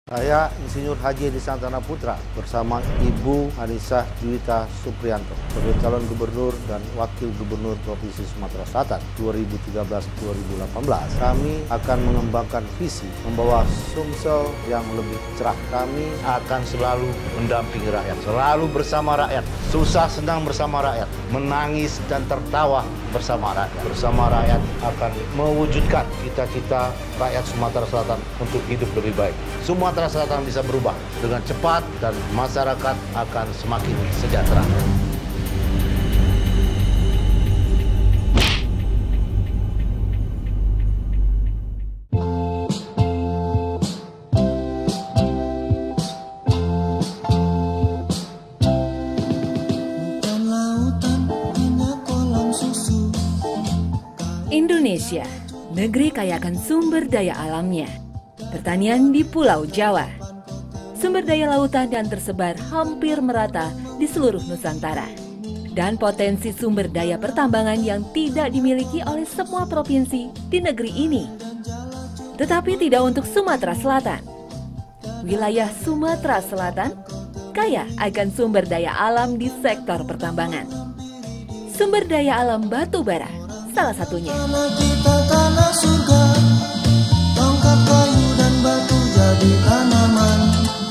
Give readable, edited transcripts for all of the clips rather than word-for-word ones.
Saya Insinyur Haji Edi Santana Putra bersama Ibu Anissa Dwita Supriyanto sebagai calon gubernur dan wakil gubernur Provinsi Sumatera Selatan 2013-2018. Kami akan mengembangkan visi membawa Sumsel yang lebih cerah. Kami akan selalu mendampingi rakyat, selalu bersama rakyat, susah senang bersama rakyat, menangis dan tertawa bersama rakyat. Bersama rakyat akan mewujudkan cita-cita rakyat Sumatera Selatan untuk hidup lebih baik. Sumatera Selatan bisa berubah dengan cepat dan masyarakat akan semakin sejahtera. Indonesia, negeri kaya akan sumber daya alamnya. Pertanian di Pulau Jawa. Sumber daya lautan dan tersebar hampir merata di seluruh Nusantara. Dan potensi sumber daya pertambangan yang tidak dimiliki oleh semua provinsi di negeri ini. Tetapi tidak untuk Sumatera Selatan. Wilayah Sumatera Selatan kaya akan sumber daya alam di sektor pertambangan. Sumber daya alam batu bara salah satunya. Tanah surga, tongkat kayu dan batu jadi tanaman.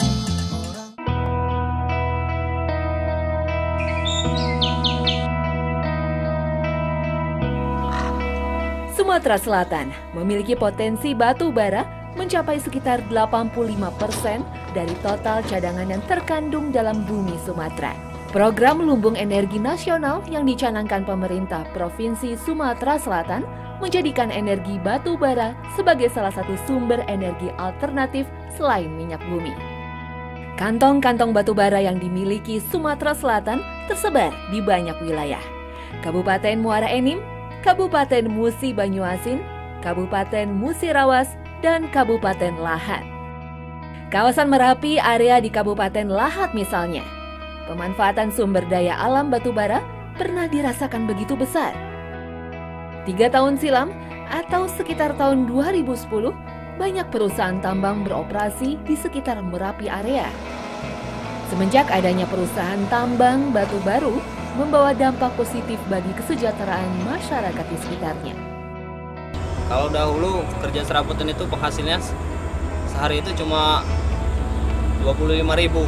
Sumatera Selatan memiliki potensi batu bara mencapai sekitar 85% dari total cadangan yang terkandung dalam bumi Sumatera. Program Lumbung Energi Nasional yang dicanangkan pemerintah Provinsi Sumatera Selatan menjadikan energi batu bara sebagai salah satu sumber energi alternatif selain minyak bumi. Kantong-kantong batu bara yang dimiliki Sumatera Selatan tersebar di banyak wilayah. Kabupaten Muara Enim, Kabupaten Musi Banyuasin, Kabupaten Musirawas, dan Kabupaten Lahat. Kawasan Merapi area di Kabupaten Lahat misalnya, pemanfaatan sumber daya alam batu bara pernah dirasakan begitu besar. 3 tahun silam atau sekitar tahun 2010, banyak perusahaan tambang beroperasi di sekitar Merapi area. Semenjak adanya perusahaan tambang batu baru, membawa dampak positif bagi kesejahteraan masyarakat di sekitarnya. Kalau dahulu kerja serabutan itu penghasilnya sehari itu cuma 25.000.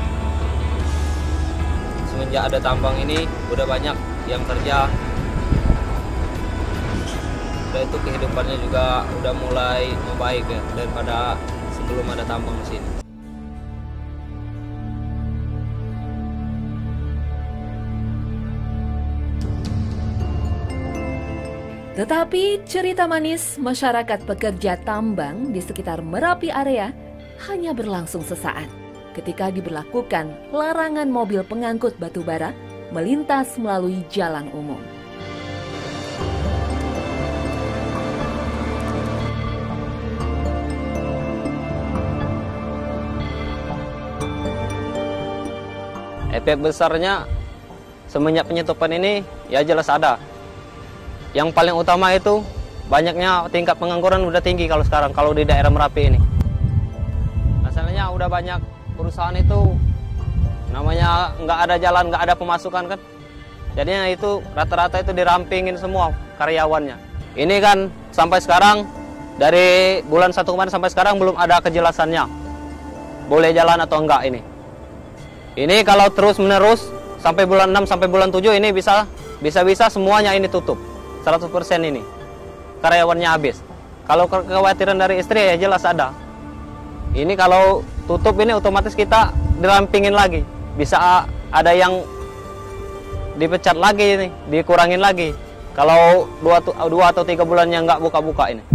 Semenjak ada tambang ini udah banyak yang kerja. Udah itu kehidupannya juga udah mulai membaik ya daripada sebelum ada tambang di sini. Tetapi cerita manis masyarakat pekerja tambang di sekitar Merapi area hanya berlangsung sesaat ketika diberlakukan larangan mobil pengangkut batu bara melintas melalui jalan umum. Efek besarnya semenjak penyetopan ini ya jelas ada. Yang paling utama itu banyaknya tingkat pengangguran udah tinggi kalau sekarang kalau di daerah Merapi ini. Masalahnya udah banyak perusahaan itu namanya nggak ada jalan, nggak ada pemasukan kan. Jadinya itu rata-rata itu dirampingin semua karyawannya. Ini kan sampai sekarang dari bulan 1 kemarin sampai sekarang belum ada kejelasannya. Boleh jalan atau enggak ini. Ini kalau terus menerus sampai bulan 6 sampai bulan 7 ini bisa semuanya ini tutup. 100% ini karyawannya habis. Kalau kekhawatiran dari istri ya jelas ada. Ini kalau tutup ini otomatis kita dirampingin lagi. Bisa ada yang dipecat lagi ini, dikurangin lagi. Kalau 2 atau 3 bulannya nggak buka-buka ini.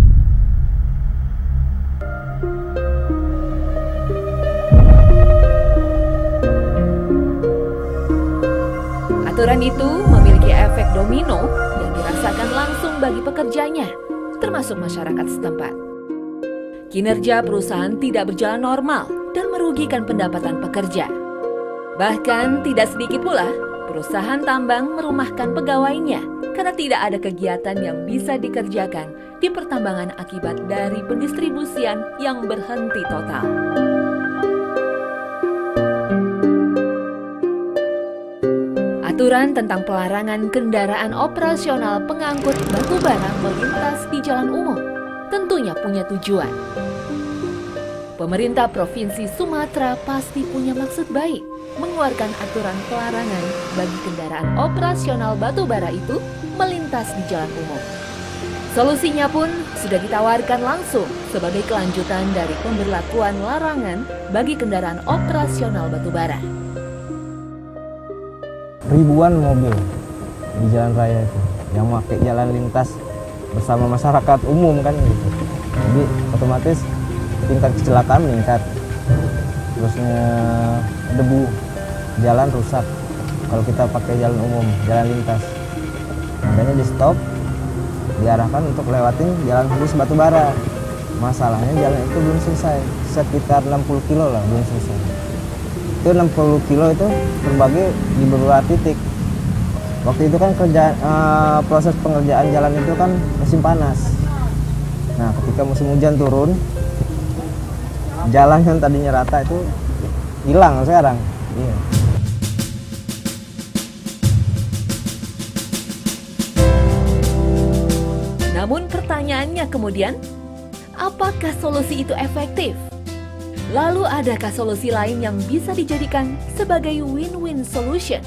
Aturan itu memiliki efek domino yang dirasakan langsung bagi pekerjanya, termasuk masyarakat setempat. Kinerja perusahaan tidak berjalan normal dan merugikan pendapatan pekerja. Bahkan tidak sedikit pula perusahaan tambang merumahkan pegawainya karena tidak ada kegiatan yang bisa dikerjakan di pertambangan akibat dari pendistribusian yang berhenti total. Aturan tentang pelarangan kendaraan operasional pengangkut batu bara melintas di jalan umum tentunya punya tujuan. Pemerintah Provinsi Sumatera pasti punya maksud baik mengeluarkan aturan pelarangan bagi kendaraan operasional batu bara itu melintas di jalan umum. Solusinya pun sudah ditawarkan langsung sebagai kelanjutan dari pemberlakuan larangan bagi kendaraan operasional batu bara. Ribuan mobil di jalan raya itu yang pakai jalan lintas bersama masyarakat umum kan gitu. Jadi otomatis tingkat kecelakaan meningkat. Terusnya debu jalan rusak kalau kita pakai jalan umum, jalan lintas. Makanya di stop, diarahkan untuk lewatin jalan khusus batu bara. Masalahnya jalan itu belum selesai, sekitar 60 kilo lah belum selesai. Itu 60 kilo itu terbagi di beberapa titik. Waktu itu kan proses pengerjaan jalan itu kan musim panas. Nah, ketika musim hujan turun, jalan yang tadinya rata itu hilang sekarang. Iya. Namun pertanyaannya kemudian, apakah solusi itu efektif? Lalu adakah solusi lain yang bisa dijadikan sebagai win-win solution?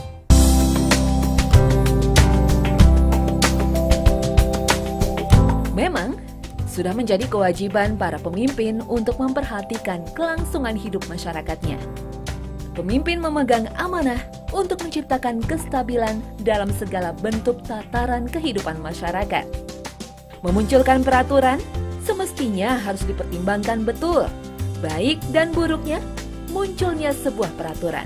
Memang, sudah menjadi kewajiban para pemimpin untuk memperhatikan kelangsungan hidup masyarakatnya. Pemimpin memegang amanah untuk menciptakan kestabilan dalam segala bentuk tataran kehidupan masyarakat. Memunculkan peraturan semestinya harus dipertimbangkan betul, baik dan buruknya munculnya sebuah peraturan.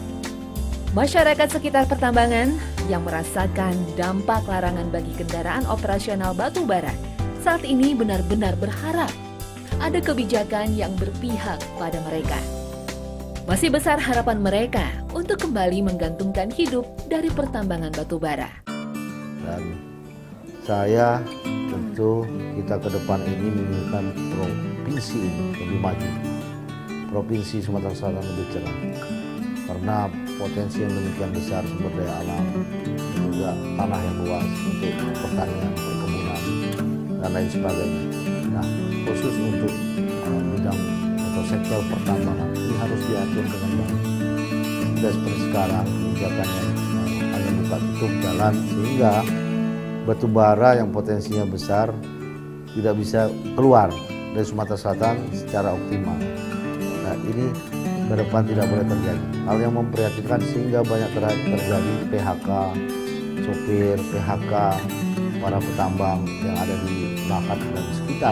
Masyarakat sekitar pertambangan yang merasakan dampak larangan bagi kendaraan operasional batu bara saat ini benar-benar berharap ada kebijakan yang berpihak pada mereka. Masih besar harapan mereka untuk kembali menggantungkan hidup dari pertambangan batu bara. Dan saya tentu kita ke depan ini menginginkan provinsi ini lebih maju, provinsi Sumatera Selatan lebih cerah, karena potensi yang demikian besar sumber daya alam, juga tanah yang luas untuk pertanian, perkebunan, dan lain sebagainya. Nah, khusus untuk bidang atau sektor pertambangan ini harus diatur dengan baik. Tidak seperti sekarang kebijakannya hanya buka tutup jalan sehingga batu bara yang potensinya besar tidak bisa keluar dari Sumatera Selatan secara optimal. Nah, ini ke depan tidak boleh terjadi. Hal yang memprihatinkan sehingga banyak terjadi PHK sopir, PHK para petambang yang ada di Bakat dan sekitar.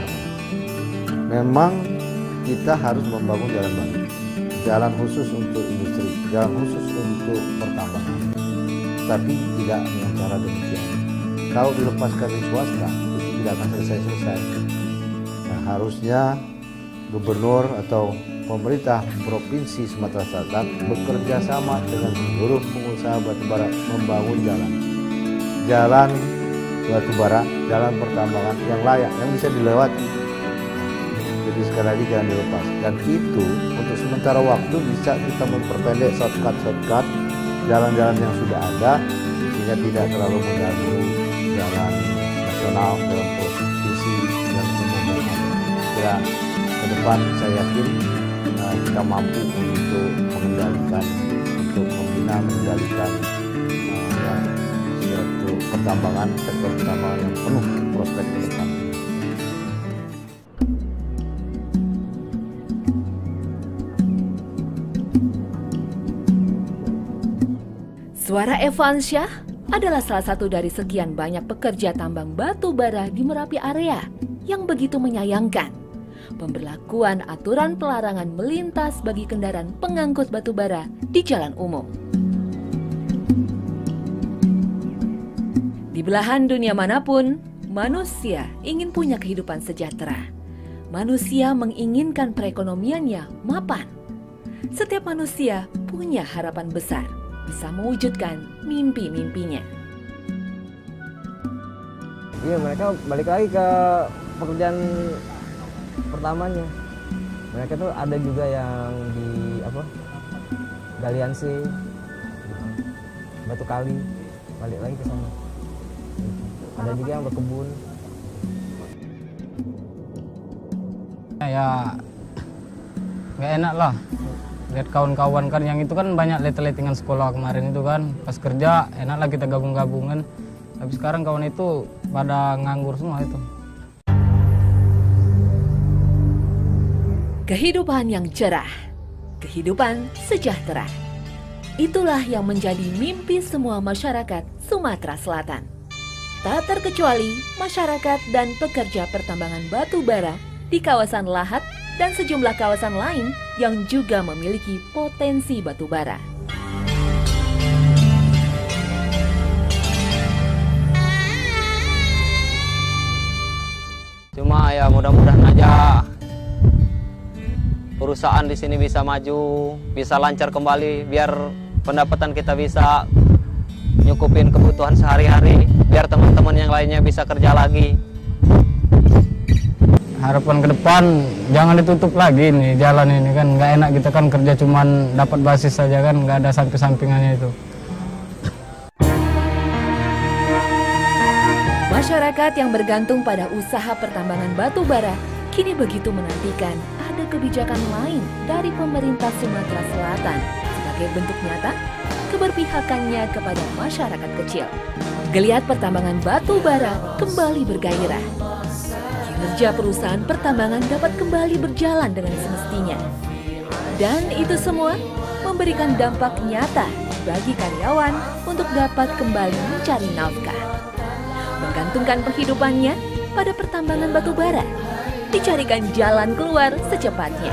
Memang kita harus membangun jalan baru, jalan khusus untuk industri, jalan khusus untuk pertambangan. Tapi tidak dengan cara demikian. Kalau dilepaskan di swasta, itu tidak akan selesai-selesai. Nah, harusnya gubernur atau pemerintah Provinsi Sumatera Selatan bekerja sama dengan seluruh pengusaha batubara membangun jalan batubara, jalan pertambangan yang layak, yang bisa dilewati. Jadi sekali lagi jangan dilepas. Dan itu untuk sementara waktu bisa kita memperpendek shortcut jalan-jalan yang sudah ada sehingga tidak terlalu mengganggu jalan nasional dalam posisi yang umum. Ya, ke depan saya yakin kita mampu untuk mengendalikan, untuk membina, mengendalikan suatu pertambangan, sektor pertambangan yang penuh prospek ke depan. Suara Evansyah adalah salah satu dari sekian banyak pekerja tambang batu bara di Merapi area yang begitu menyayangkan pemberlakuan aturan pelarangan melintas bagi kendaraan pengangkut batu bara di jalan umum. Di belahan dunia manapun, manusia ingin punya kehidupan sejahtera. Manusia menginginkan perekonomiannya mapan. Setiap manusia punya harapan besar bisa mewujudkan mimpi-mimpinya. Iya, mereka balik lagi ke pekerjaan pertamanya. Mereka tuh ada juga yang di Galiansi, Batu Kali, balik lagi ke sana. Ada juga yang berkebun. Ya nggak enak lah lihat kawan-kawan kan, yang itu kan banyak letting sekolah kemarin itu kan, pas kerja enak lah kita gabung-gabungan, tapi sekarang kawan itu pada nganggur semua itu. Kehidupan yang cerah, kehidupan sejahtera. Itulah yang menjadi mimpi semua masyarakat Sumatera Selatan. Tak terkecuali masyarakat dan pekerja pertambangan batu bara di kawasan Lahat dan sejumlah kawasan lain yang juga memiliki potensi batu bara. Cuma ya mudah-mudahan aja perusahaan di sini bisa maju, bisa lancar kembali, biar pendapatan kita bisa nyukupin kebutuhan sehari-hari, biar teman-teman yang lainnya bisa kerja lagi. Harapan ke depan jangan ditutup lagi nih jalan ini kan, nggak enak kita kan kerja cuman dapat basis saja kan, nggak ada samping-sampingannya itu. Masyarakat yang bergantung pada usaha pertambangan batu bara kini begitu menantikan ada kebijakan lain dari pemerintah Sumatera Selatan sebagai bentuk nyata keberpihakannya kepada masyarakat kecil. Geliat pertambangan batu bara kembali bergairah. Kinerja perusahaan pertambangan dapat kembali berjalan dengan semestinya. Dan itu semua memberikan dampak nyata bagi karyawan untuk dapat kembali mencari nafkah. Menggantungkan penghidupannya pada pertambangan batu bara, dicarikan jalan keluar secepatnya.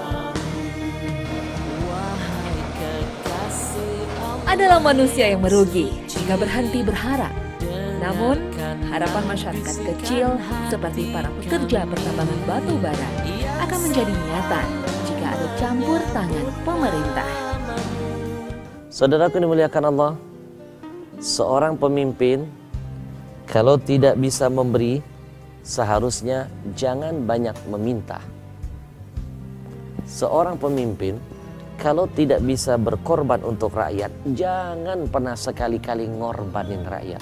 Adalah manusia yang merugi jika berhenti berharap. Namun, harapan masyarakat kecil seperti para pekerja pertambangan batu bara akan menjadi nyata jika ada campur tangan pemerintah. Saudaraku dimuliakan Allah, seorang pemimpin kalau tidak bisa memberi, seharusnya jangan banyak meminta. Seorang pemimpin kalau tidak bisa berkorban untuk rakyat, jangan pernah sekali-kali ngorbanin rakyat.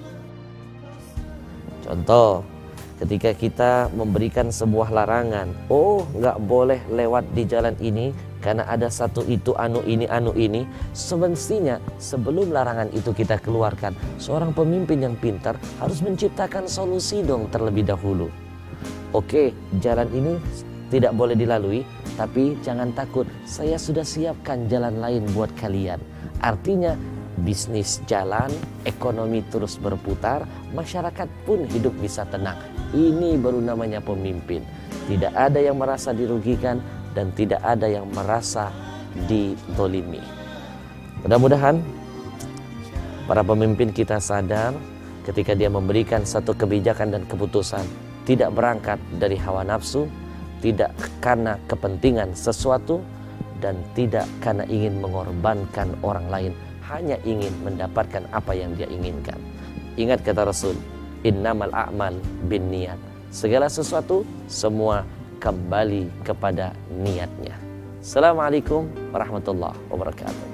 Contoh, ketika kita memberikan sebuah larangan, oh nggak boleh lewat di jalan ini karena ada satu itu anu ini, semestinya sebelum larangan itu kita keluarkan, seorang pemimpin yang pintar harus menciptakan solusi dong terlebih dahulu. Oke, jalan ini tidak boleh dilalui, tapi jangan takut, saya sudah siapkan jalan lain buat kalian. Artinya bisnis jalan, ekonomi terus berputar, masyarakat pun hidup bisa tenang. Ini baru namanya pemimpin. Tidak ada yang merasa dirugikan dan tidak ada yang merasa dizolimi. Mudah-mudahan para pemimpin kita sadar ketika dia memberikan satu kebijakan dan keputusan, tidak berangkat dari hawa nafsu, tidak karena kepentingan sesuatu, dan tidak karena ingin mengorbankan orang lain, hanya ingin mendapatkan apa yang dia inginkan. Ingat kata Rasul, innamal a'mal binniyat. Segala sesuatu semua kembali kepada niatnya. Assalamualaikum warahmatullahi wabarakatuh.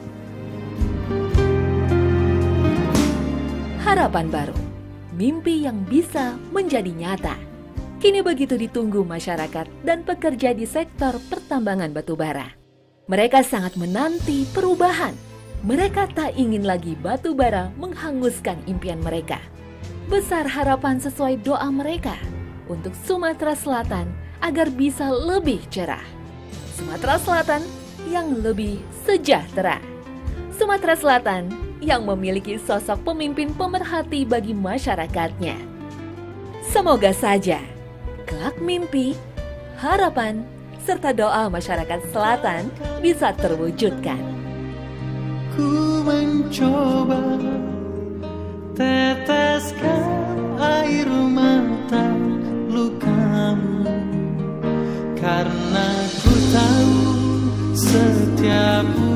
Harapan baru, mimpi yang bisa menjadi nyata. Kini begitu ditunggu masyarakat dan pekerja di sektor pertambangan batu bara. Mereka sangat menanti perubahan. Mereka tak ingin lagi batu bara menghanguskan impian mereka. Besar harapan sesuai doa mereka untuk Sumatera Selatan agar bisa lebih cerah. Sumatera Selatan yang lebih sejahtera. Sumatera Selatan yang memiliki sosok pemimpin pemerhati bagi masyarakatnya. Semoga saja kelak mimpi, harapan, serta doa masyarakat selatan bisa terwujudkan. Ku mencoba teteskan air mata lukamu, karena ku tahu setiap